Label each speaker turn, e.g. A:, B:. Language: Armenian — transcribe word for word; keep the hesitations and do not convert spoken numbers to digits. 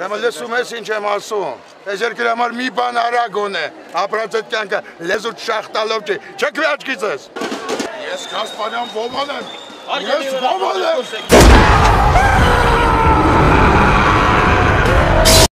A: Ուրեմն լսում ես ինչ եմ ասում։ Այս երկրի համար մի բան արա գոնե, ապրած այդ կյանքը լեզուդ շախտալով չի, չեք վի աչքիցս։ Ես Կասպարյան Ոման եմ, ես Ոման եմ։